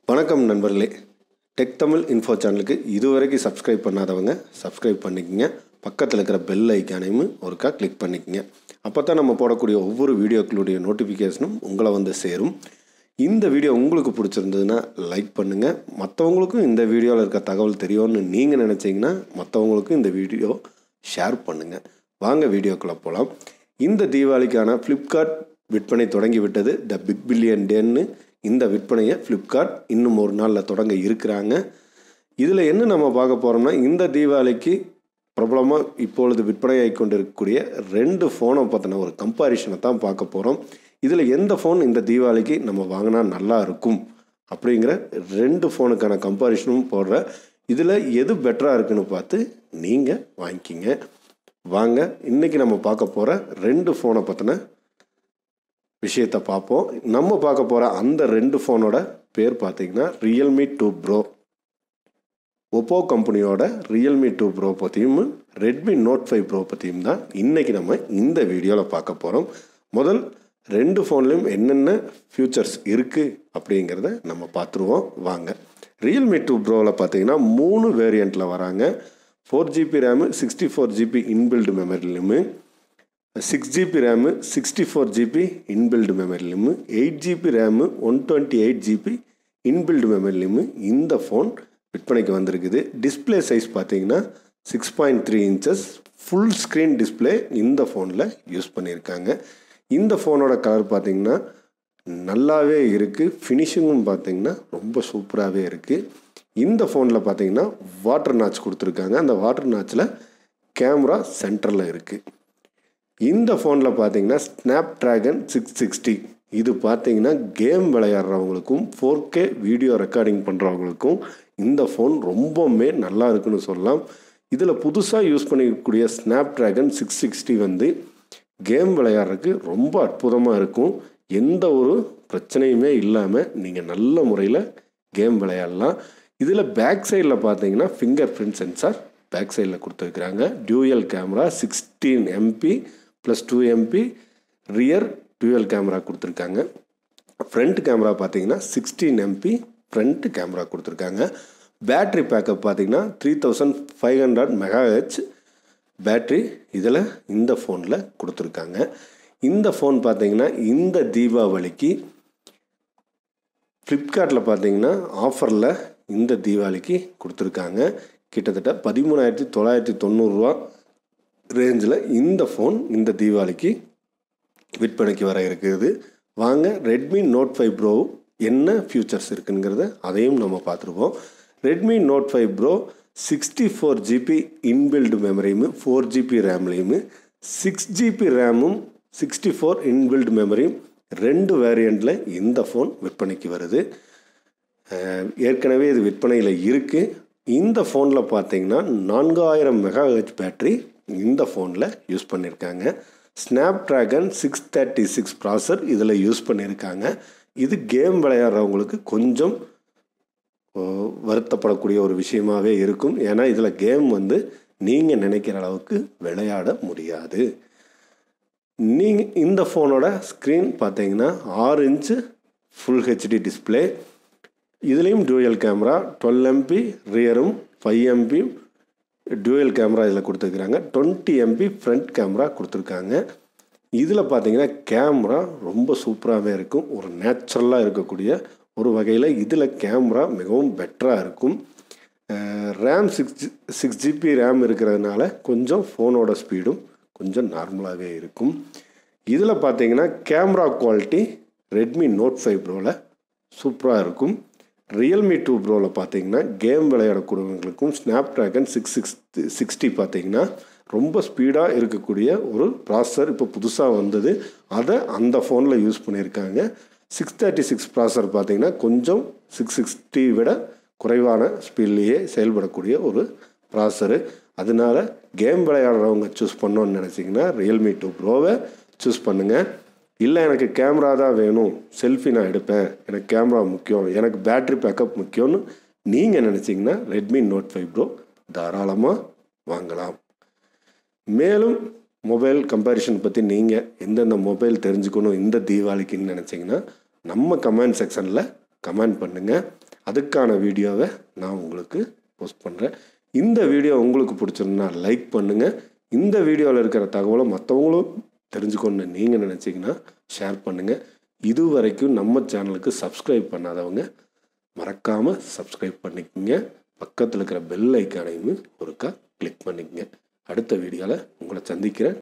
வணக்கம் நண்பர்களே, tech Tamil info சேனலுக்கு இதுவரைக்கும் சப்ஸ்கிரைப் பண்ணாதவங்க சப்ஸ்கிரைப் பண்ணிக்கங்க. பக்கத்தில் இருக்கிற பெல் ஐக்கானையும் ஒருக்கா கிளிக் பண்ணிக்கங்க. அப்போ தான் நம்ம போடக்கூடிய ஒவ்வொரு வீடியோக்களுடைய நோட்டிஃபிகேஷனும் உங்களை வந்து சேரும். இந்த வீடியோ உங்களுக்கு பிடிச்சிருந்ததுன்னா லைக் பண்ணுங்கள். மற்றவங்களுக்கும் இந்த வீடியோவில் இருக்க தகவல் தெரியும்னு நீங்கள் நினச்சிங்கன்னா மற்றவங்களுக்கும் இந்த வீடியோ ஷேர் பண்ணுங்கள். வாங்க வீடியோக்குள்ளே போகலாம். இந்த தீபாவளிக்கான ஃப்ளிப்கார்ட் விற்பனை தொடங்கிவிட்டது. த பிக் பில்லியன் டேன்னு இந்த விற்பனையை ஃப்ளிப்கார்ட் இன்னும் ஒரு நாளில் தொடங்க இருக்கிறாங்க. இதில் என்ன நம்ம பார்க்க போகிறோம்னா, இந்த தீபாவளிக்கு பிரபலமாக இப்பொழுது விற்பனையாகி கொண்டு இருக்கக்கூடிய 2 ஃபோனை பற்றின ஒரு கம்பாரிஷனை தான் பார்க்க போகிறோம். இதில் எந்த ஃபோன் இந்த தீபாவளிக்கு நம்ம வாங்கினா நல்லா இருக்கும் அப்படிங்கிற 2 ஃபோனுக்கான கம்பாரிஷனும் போடுற. இதில் எது பெட்டராக இருக்குன்னு பார்த்து நீங்கள் வாங்கிக்கிங்க. வாங்க இன்றைக்கி நம்ம பார்க்க போகிற 2 ஃபோனை பற்றின விஷயத்தை பார்ப்போம். நம்ம பார்க்க போகிற அந்த 2 ஃபோனோட பேர் பார்த்திங்கன்னா ரியல்மி 2 ப்ரோ. ஒப்போ கம்பெனியோட ரியல்மி 2 ப்ரோ பற்றியும் ரெட்மி நோட் 5 ப்ரோ பற்றியும் தான் இன்றைக்கி நம்ம இந்த வீடியோவில் பார்க்க போகிறோம். முதல் 2 ஃபோன்லேயும் என்னென்ன ஃபியூச்சர்ஸ் இருக்குது அப்படிங்கிறத நம்ம பார்த்துருவோம். வாங்க. ரியல்மி 2 ப்ரோவில் பார்த்திங்கன்னா 3 வேரியண்ட்டில் வராங்க. 4GB ரேமு, 64GB இன்பில்டு மெமரிலையும், 6GB ரேமு, 64GB இன்பில்டு மெமரிலையும், 8GB ரேமு, 128GB இன்பில்டு மெமரிலையும் இந்த ஃபோன் விற்பனைக்கு வந்திருக்குது. டிஸ்பிளே சைஸ் பார்த்தீங்கன்னா 6.3 இன்ச்சஸ் ஃபுல் ஸ்க்ரீன் டிஸ்பிளே இந்த ஃபோனில் யூஸ் பண்ணியிருக்காங்க. இந்த ஃபோனோட கலர் பார்த்திங்கன்னா நல்லாவே இருக்குது. ஃபினிஷிங்கும் பார்த்திங்கன்னா ரொம்ப சூப்பராகவே இருக்குது. இந்த ஃபோனில் பார்த்திங்கன்னா வாட்டர் நாட்ச் கொடுத்துருக்காங்க. அந்த வாட்டர் நாட்சில் கேமரா சென்டரில் இருக்குது. இந்த ஃபோனில் பார்த்தீங்கன்னா ஸ்னாப்ட்ராகன் 660. இது பார்த்தீங்கன்னா கேம் விளையாடுறவங்களுக்கும் 4K வீடியோ ரெக்கார்டிங் பண்ணுறவங்களுக்கும் இந்த ஃபோன் ரொம்பவுமே நல்லா இருக்குன்னு சொல்லலாம். இதில் புதுசாக யூஸ் பண்ணிக்கக்கூடிய ஸ்னாப்ட்ராகன் 660 வந்து கேம் விளையாடுறதுக்கு ரொம்ப அற்புதமாக இருக்கும். எந்த ஒரு பிரச்சனையுமே இல்லாமல் நீங்கள் நல்ல முறையில் கேம் விளையாடலாம். இதில் பேக் சைடில் பார்த்தீங்கன்னா ஃபிங்கர் பிரிண்ட் சென்சார் பேக் சைடில் கொடுத்துருக்குறாங்க. Dual camera 16 MP + 2 MP rear dual camera கொடுத்துருக்காங்க. ஃப்ரண்ட் கேமரா பார்த்தீங்கன்னா 16 MP ஃப்ரண்ட் கேமரா கொடுத்துருக்காங்க. பேட்ரி பேக்கப் பார்த்தீங்கன்னா 3500 mAh பேட்ரி இதில் இந்த ஃபோனில் கொடுத்துருக்காங்க. இந்த ஃபோன் பார்த்தீங்கன்னா இந்த தீபாவளிக்கு ஃப்ளிப்கார்ட்டில் பார்த்தீங்கன்னா ஆஃபரில் இந்த தீபாவளிக்கு கொடுத்துருக்காங்க. கிட்டத்தட்ட 13,990 ரேஞ்சில் இந்த ஃபோன் இந்த தீபாவளிக்கு விற்பனைக்கு வர இருக்குது. வாங்க ரெட்மி நோட் 5 ப்ரோ என்ன ஃபியூச்சர்ஸ் இருக்குங்கிறத அதையும் நம்ம பார்த்துருவோம். Redmi Note 5 pro 64GB inbuilt மெமரியும் 4GB ரேம்லேயும், 6GB ரேமும் 64 இன்பில்டு மெமரியும் 2 வேரியண்ட்டில் இந்த ஃபோன் விற்பனைக்கு வருது. ஏற்கனவே இது விற்பனையில் இருக்குது. இந்த ஃபோனில் பார்த்தீங்கன்னா 4000 mAh பேட்ரி இந்த ஃபோனில் யூஸ் பண்ணியிருக்காங்க. ஸ்னாப்ட்ராகன் 636 ப்ராசர் இதில் யூஸ் பண்ணியிருக்காங்க. இது கேம் விளையாடுறவங்களுக்கு கொஞ்சம் வருத்தப்படக்கூடிய ஒரு விஷயமாகவே இருக்கும். ஏன்னா இதில் கேம் வந்து நீங்கள் நினைக்கிற அளவுக்கு விளையாட முடியாது. நீங்கள் இந்த ஃபோனோட ஸ்க்ரீன் பார்த்தீங்கன்னா 6 இன்ச்சு ஃபுல் ஹெச்டி டிஸ்பிளே. இதுலேயும் டியூயல் கேமரா 12 MP ரியரும் 5 MP டியூயல் கேமரா இதில் கொடுத்துருக்குறாங்க. 20 MP ஃப்ரண்ட் கேமரா கொடுத்துருக்காங்க. இதில் பார்த்தீங்கன்னா கேமரா ரொம்ப சூப்பராகவே இருக்கும். ஒரு நேச்சுரலாக இருக்கக்கூடிய ஒரு வகையில் இதில் கேமரா மிகவும் பெட்டராக இருக்கும். ரேம் 6GB ரேம் இருக்கிறதுனால கொஞ்சம் ஃபோனோட ஸ்பீடும் கொஞ்சம் நார்மலாகவே இருக்கும். இதில் பார்த்தீங்கன்னா கேமரா குவாலிட்டி ரெட்மி நோட் 5 ப்ரோவில் சூப்பராக இருக்கும். ரியல்மி 2 ப்ரோவில் பார்த்தீங்கன்னா கேம் விளையாடக்கூடியவங்களுக்கும் ஸ்னாப்ட்ராகன் 660 பார்த்தீங்கன்னா ரொம்ப ஸ்பீடாக இருக்கக்கூடிய ஒரு ப்ராசஸர் இப்போ புதுசாக வந்தது. அதை அந்த ஃபோனில் யூஸ் பண்ணியிருக்காங்க. 636 ப்ராசஸர் பார்த்தீங்கன்னா கொஞ்சம் 660 விட குறைவான ஸ்பீட்லேயே செயல்படக்கூடிய ஒரு ப்ராசஸரு. அதனால கேம் விளையாடுறவங்க சூஸ் பண்ணோன்னு நினச்சிங்கன்னா ரியல்மி 2 ப்ரோவை சூஸ் பண்ணுங்கள். இல்லை எனக்கு கேமரா தான் வேணும், செல்ஃபி நான் எடுப்பேன், எனக்கு கேமரா முக்கியம், எனக்கு பேட்ரி பேக்கப் முக்கியம்னு நீங்கள் நினச்சிங்கன்னா ரெட்மி நோட் 5 ப்ரோ தாராளமாக வாங்கலாம். மேலும் மொபைல் கம்பேரிஷன் பற்றி நீங்கள் எந்தெந்த மொபைல் தெரிஞ்சுக்கணும் இந்த தீபாவளிக்குன்னு நினச்சிங்கன்னா நம்ம கமெண்ட் செக்ஷனில் கமெண்ட் பண்ணுங்கள். அதுக்கான வீடியோவை நான் உங்களுக்கு போஸ்ட் பண்ணுறேன். இந்த வீடியோ உங்களுக்கு பிடிச்சிருந்தா லைக் பண்ணுங்கள். இந்த வீடியோவில் இருக்கிற தகவலை மற்றவங்களும் தெரிஞ்சுக்கணுன்னு நீங்கள் நினச்சிங்கன்னா ஷேர் பண்ணுங்கள். இது வரைக்கும் நம்ம சேனலுக்கு சப்ஸ்கிரைப் பண்ணாதவங்க மறக்காமல் சப்ஸ்கிரைப் பண்ணிக்கோங்க. பக்கத்தில் இருக்கிற பெல் ஐக்கானையும் ஒருக்கா கிளிக் பண்ணிக்கங்க. அடுத்த வீடியோவில் உங்களை சந்திக்கிறேன்.